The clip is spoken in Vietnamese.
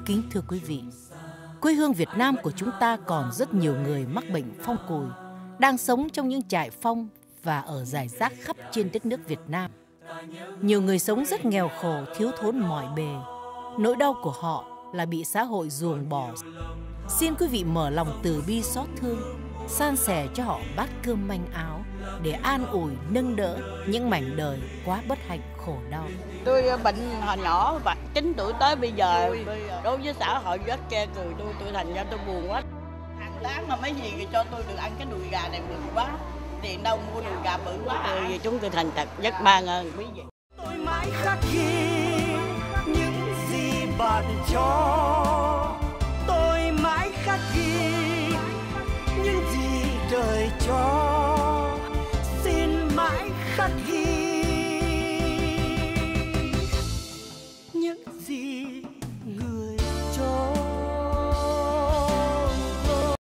Kính thưa quý vị, quê hương Việt Nam của chúng ta còn rất nhiều người mắc bệnh phong cùi, đang sống trong những trại phong và ở rải rác khắp trên đất nước Việt Nam. Nhiều người sống rất nghèo khổ, thiếu thốn mọi bề. Nỗi đau của họ là bị xã hội ruồng bỏ. Xin quý vị mở lòng từ bi xót thương, san sẻ cho họ bát cơm manh áo để an ủi nâng đỡ những mảnh đời quá bất hạnh khổ đau. Tôi bệnh hồi nhỏ và 9 tuổi tới bây giờ, đối với xã hội rất chê cười tôi thành ra tôi buồn quá. Hàng tháng mà mấy gì cho tôi được ăn cái đùi gà này bự quá, tiền đâu mua đùi gà bự quá. Chúng tôi thành thật rất ban ơn quý vị. Tôi mãi khắc ghi những gì bạn cho, tôi mãi khắc ghi những gì trời cho.